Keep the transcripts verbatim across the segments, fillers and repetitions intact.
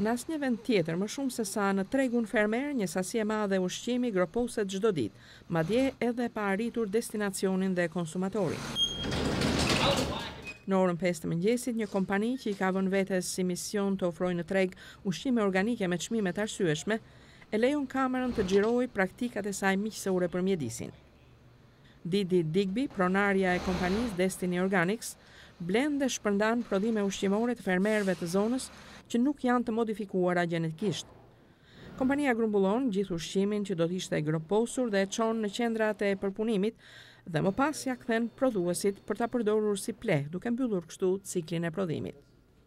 Në asnjë vend tjetër më shumë se sa në tregun fermer, një sasi e madhe ushqimi groposet çdo ditë, madje edhe pa arritur destinacionin dhe konsumatorin. Në orën pesë të mëngjesit, një kompani që i ka vënë vetes si mision të ofrojë në treg ushqime organike me çmime të arsyeshme, e lejon kamerën të xhirojë praktikat e saj miqësore për mjedisin. Didi Digby, pronarja e kompanisë Destiny Organics, blen dhe shpërndan prodhime ushqimore të fermerëve të zonës që nuk janë të modifikuara gjenetikisht. Kompania grumbullon gjithë ushqimin që do të ishte groposur dhe e çon në qendrat e përpunimit dhe më pas ja kthen prodhuesit për ta përdorur si pleh, duke mbyllur kështu ciklin e prodhimit.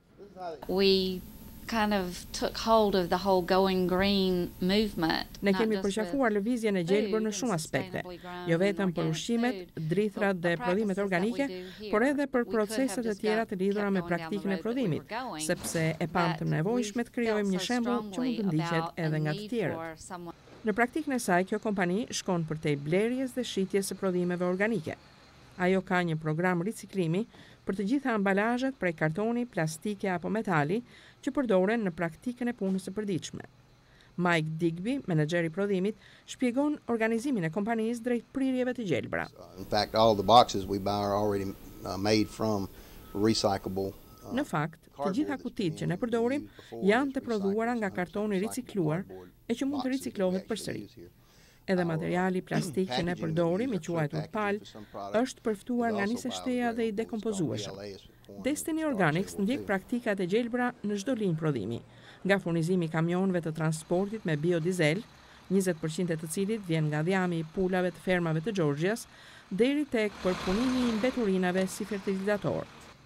We kind of took hold of the whole going green movement. Ne kemi përqafuar lëvizjen e gjelbër në shumë aspekte, jo vetëm për ushqimet, drithrat dhe prodhimet organike, por edhe për proceset e tjera të lidhura me praktikën e prodhimit, sepse e pam të nevojshme të krijojmë një shembull që mund të ndiqet edhe nga të tjerët. Në praktikën e saj, kjo kompani shkon përtej blerjes dhe shitjes së prodhimeve organike. Ajo ka një program riciklimi për të gjitha ambalazhet prej kartoni, plastike apo metali që përdoren në praktikën e punës së përditshme. Mike Digby, menaxheri i prodhimit, shpjegon organizimin e kompanisë drejt prirjeve të gjelbra. In fact, all the boxes we buy are already uh, made from recyclable. Në fakt, të gjitha kutitë që ne përdorim janë të prodhuara nga kartoni ricikluar e që mund të riciklohet përsëri. Edhe materiali plastik që ne përdorim, i quajtur pal, është përftuar nga nisë shteja dhe i dekompozueshëm. Destiny Organics ndjek praktikat e gjelbra në çdo linjë prodhimi, nga furnizimi i kamionëve të transportit me biodizel, njëzet përqind e të cilit vjen nga dhjami i pulave të fermave të Xhorxhias, deri tek përpunimi i mbeturinave si fertilizator.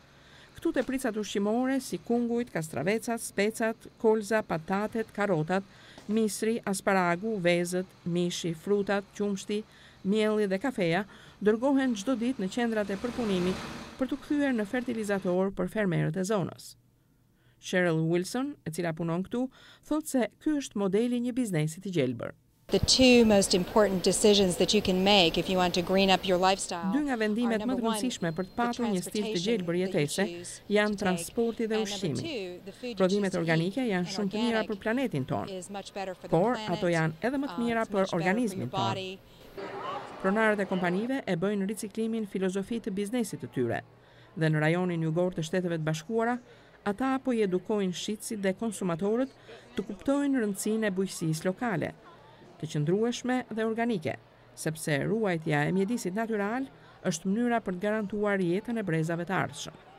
Këtu te pricat ushqimore si kungujt, kastravecat, specat, kolza, patatet, karotat, misri, asparagu, vezët, mishi, frutat, qumshti, mielli dhe kafeja dërgohen çdo ditë në qendrat e përpunimit për të kthyer në fertilizator për fermerët e zonës. Cheryl Wilson, e cila punon këtu, thotë se ky është modeli i një biznesi të gjelbër. The two most important decisions that you can make if you want to green up your lifestyle. Dy nga vendimet më të rëndësishme për të patur një stil të gjelbër jetese janë transporti dhe ushqimi. Prodhimet organike janë shumë të mira për planetin tonë, por ato janë edhe më të mira për organizmin tonë. Pronarët e kompanive e bëjnë riciklimin filozofi të biznesit të tyre, dhe në rajonin jugor të Shteteve të Bashkuara, ata po i edukojnë shitësit dhe konsumatorët të kuptojnë rëndësinë e bujqësisë lokale, të qëndrueshme dhe organike, sepse ruajtja e mjedisit natyral është mënyra për të garantuar jetën e brezave të ardhshëm.